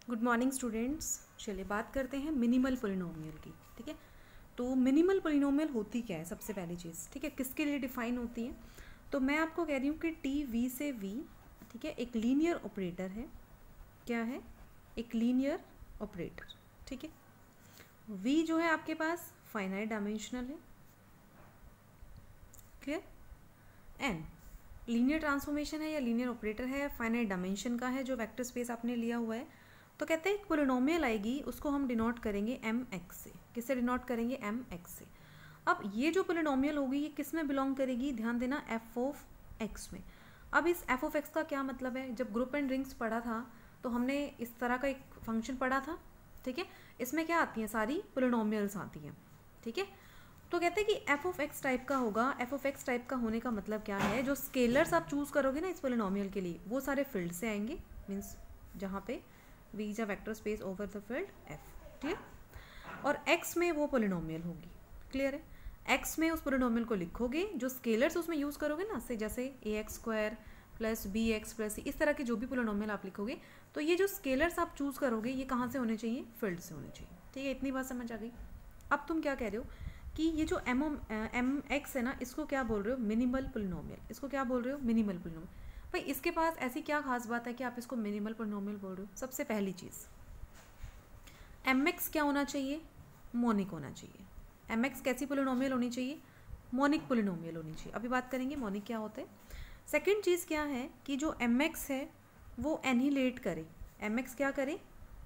Good morning students. चलिए बात करते हैं मिनिमल पोलिनोमियल की। ठीक है, तो मिनिमल पोलिनोमियल होती क्या है सबसे पहली चीज़। ठीक है, किसके लिए डिफाइन होती है। तो मैं आपको कह रही हूँ कि टी वी से वी, ठीक है, एक लीनियर ऑपरेटर है। क्या है? एक लीनियर ऑपरेटर। ठीक है, वी जो है आपके पास फाइनाइट डायमेंशनल है। क्लियर? एन लीनियर ट्रांसफॉर्मेशन है या लीनियर ऑपरेटर है, फाइनाइट डायमेंशन का है जो वेक्टर स्पेस आपने लिया हुआ है। तो कहते हैं एक पोलिनोमियल आएगी, उसको हम डिनोट करेंगे एम एक्स से। किससे डिनोट करेंगे? एम एक्स से। अब ये जो पोलिनोमियल होगी ये किस में बिलोंग करेगी? ध्यान देना, एफ ऑफ एक्स में। अब इस एफ ऑफ एक्स का क्या मतलब है? जब ग्रुप एंड रिंग्स पढ़ा था तो हमने इस तरह का एक फंक्शन पढ़ा था। ठीक है, इसमें क्या आती हैं? सारी पोलिनोमियल्स आती हैं। ठीक है, तो कहते हैं कि एफ ऑफ एक्स टाइप का होगा। एफ ऑफ एक्स टाइप का होने का मतलब क्या है? जो स्केलर्स आप चूज करोगे ना इस पोलिनोमियल के लिए, वो सारे फील्ड से आएंगे। मीन्स जहाँ पे V is a vector space over the field F. Clear? और एक्स में वो पोलिनोमियल होगी। क्लियर है? एक्स में उस पोलिनोमियल को लिखोगे, जो स्केलर्स उसमें यूज करोगे ना, से जैसे a x square plus b x plus c, इस तरह के जो भी पोलिनोमियल आप लिखोगे, तो ये जो स्केलर्स आप चूज करोगे ये कहाँ से होने चाहिए? फील्ड से होने चाहिए। ठीक है, इतनी बात समझ आ गई। अब तुम क्या कह रहे हो कि ये जो एम एक्स है ना, इसको क्या बोल रहे हो? Minimal polynomial. इसको क्या बोल रहे हो? Minimal polynomial. भाई इसके पास ऐसी क्या खास बात है कि आप इसको मिनिमल पोलिनोमियल बोल रहे हो? सबसे पहली चीज़, एम एक्स क्या होना चाहिए? मोनिक होना चाहिए। एम एक्स कैसी पोलिनोमियल होनी चाहिए? मोनिक पोलिनोमियल होनी चाहिए। अभी बात करेंगे मोनिक क्या होता है। सेकेंड चीज़ क्या है कि जो एम एक्स है वो एनिहिलेट करे। एम एक्स क्या करे?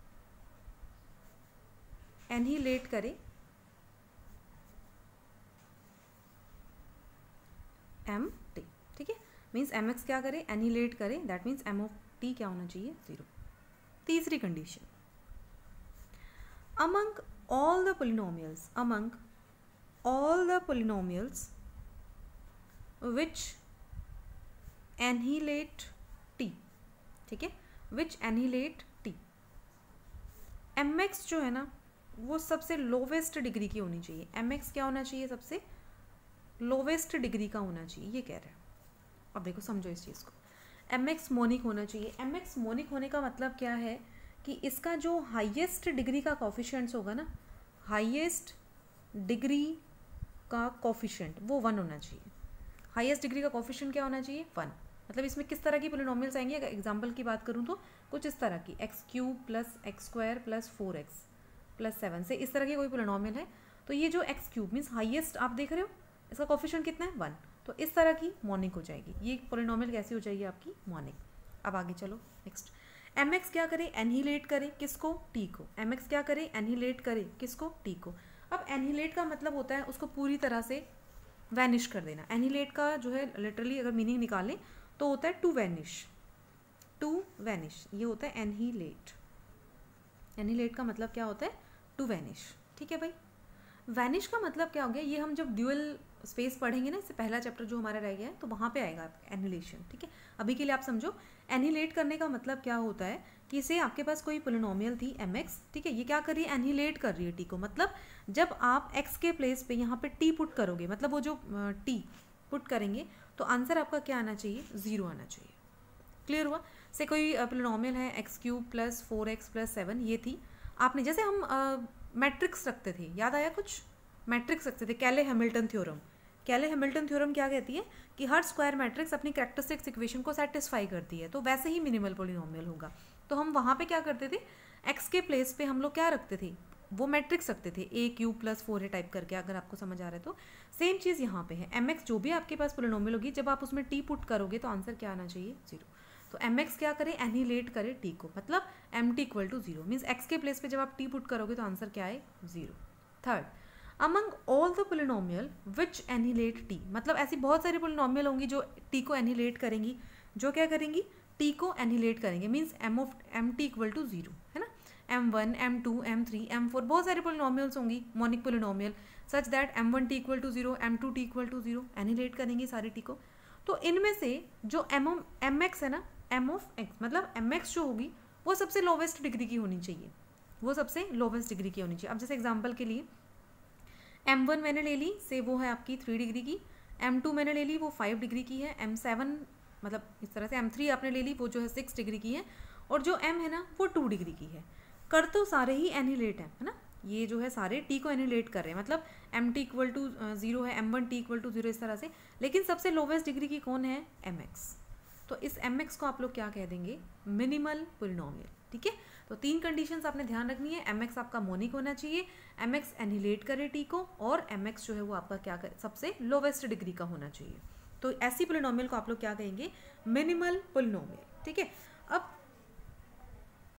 एनिहिलेट करे एम टी। ठीक है, मीन्स एम एक्स क्या करे? एनिहिलेट करे। That means m of T क्या होना चाहिए? 0। तीसरी condition, among all the polynomials which annihilate t, ठीक है, which annihilate t, mx जो है ना वो सबसे लोवेस्ट डिग्री की होनी चाहिए। mx क्या होना चाहिए? सबसे लोवेस्ट डिग्री का होना चाहिए, ये कह रहे हैं। अब देखो समझो इस चीज़ को, mx मोनिक होना चाहिए। mx मोनिक होने का मतलब क्या है कि इसका जो हाईएस्ट डिग्री का कॉफिशिएंट्स होगा ना, हाईएस्ट डिग्री का कॉफिशिएंट वो 1 होना चाहिए। हाईएस्ट डिग्री का कॉफिशिएंट क्या होना चाहिए? 1। मतलब इसमें किस तरह की पोलिनोमियल्स आएंगे? अगर एग्जांपल की बात करूँ तो कुछ इस तरह की, x cube plus x square plus 4x plus 7 से, इस तरह की कोई पोलिनोमियल है तो ये जो एक्स क्यूब मीन्स हाईएस्ट आप देख रहे हो, इसका कॉफिशिएंट कितना है? 1। तो इस तरह की मोनिक हो जाएगी। ये पोलिनोमियल कैसी हो जाएगी? आपकी मोनिक। अब आगे चलो नेक्स्ट, एम एक्स क्या करे? एनिहिलेट करे किसको? टी को। एम एक्स क्या करे? एनिहिलेट करे किसको? टी को। अब एनिहिलेट का मतलब होता है उसको पूरी तरह से वैनिश कर देना। एनिहिलेट का जो है लिटरली अगर मीनिंग निकालें तो होता है टू वैनिश। टू वैनिश ये होता है एनिहिलेट। एनिहिलेट का मतलब क्या होता है? To vanish. ठीक है भाई, वैनिश का मतलब क्या हो गया? ये हम जब ड्यूअल स्पेस पढ़ेंगे ना, इससे पहला चैप्टर जो हमारा रह गया है, तो वहाँ पे आएगा एनिहिलेशन। ठीक है, अभी के लिए आप समझो एनिहिलेट करने का मतलब क्या होता है कि इसे आपके पास कोई पोलिनोमियल थी एम एक्स, ठीक है, ये क्या कर रही है? एनिहिलेट कर रही है टी को। मतलब जब आप एक्स के प्लेस पे यहाँ पे टी पुट करोगे, मतलब वो जो टी पुट करेंगे तो आंसर आपका क्या आना चाहिए? 0 आना चाहिए। क्लियर हुआ? से कोई पोलिनोमियल है x cube plus 4x plus 7, ये थी। आपने जैसे हम मैट्रिक्स रखते थे, याद आया कुछ? मैट्रिक्स रखते थे, Cayley Hamilton theorem. Cayley Hamilton theorem क्या कहती है कि हर स्क्वायर मैट्रिक्स अपनी कैरेक्टरिस्टिक्स इक्वेशन को सेटिस्फाई करती है। तो वैसे ही मिनिमल पोलिनोमियल होगा। तो हम वहाँ पे क्या करते थे? एक्स के प्लेस पे हम लोग क्या रखते थे? वो मैट्रिक्स रखते थे, ए क्यूब प्लस 4a टाइप करके। अगर आपको समझ आ रहा है तो सेम चीज़ यहाँ पे है। एम एक्स जो भी आपके पास पोलिनोमियल होगी, जब आप उसमें टी पुट करोगे तो आंसर क्या आना चाहिए? 0। तो एम एक्स क्या करे? एनिहिलेट करे टी को। मतलब m T equal to 0 means x के प्लेस पे जब आप टी पुट करोगे तो आंसर क्या है? 0। Third, among all the polynomial which annihilate T, मतलब ऐसी बहुत सारी पोलिनोमियल होंगी जो टी को एनिहिलेट करेंगी। जो क्या करेंगी? टी को एनिहिलेट करेंगे। Means m T equal to 0 है ना। m1 m2 m3 m4 बहुत सारी पोलिनोमियल्स होंगी monic polynomial, such that m1 T equal to 0 m2 T equal to 0, annihilate करेंगे सारी टी को। तो इनमें से जो एम एक्स है ना, एम ऑफ एक्स, मतलब एम एक्स जो होगी वो सबसे लोवेस्ट डिग्री की होनी चाहिए। वो सबसे लोवेस्ट डिग्री की होनी चाहिए। अब जैसे एग्जांपल के लिए m1 मैंने ले ली से, वो है आपकी 3 डिग्री की। m2 मैंने ले ली, वो 5 डिग्री की है। m7 मतलब इस तरह से m3 आपने ले ली, वो जो है 6 डिग्री की है। और जो m है ना वो 2 डिग्री की है। कर तो सारे ही एनिलेट है ना, ये जो है सारे t को एनिलेट कर रहे हैं, मतलब mt इक्वल टू 0 है, m1t इक्वल टू 0 इस तरह से, लेकिन सबसे लोवेस्ट डिग्री की कौन है, mx। तो इस mx को आप लोग क्या कह देंगे, मिनिमल पोलिनोमियल। ठीक है, तो 3 कंडीशंस आपने ध्यान रखनी है, mx आपका मोनिक होना चाहिए, mx एनिलेट करे t को, और mx जो है वो आपका क्या करे, सबसे लोवेस्ट डिग्री का होना चाहिए। तो ऐसी पोलिनोमियल को आप लोग क्या कहेंगे, मिनिमल पोलिनोमियल। ठीक है,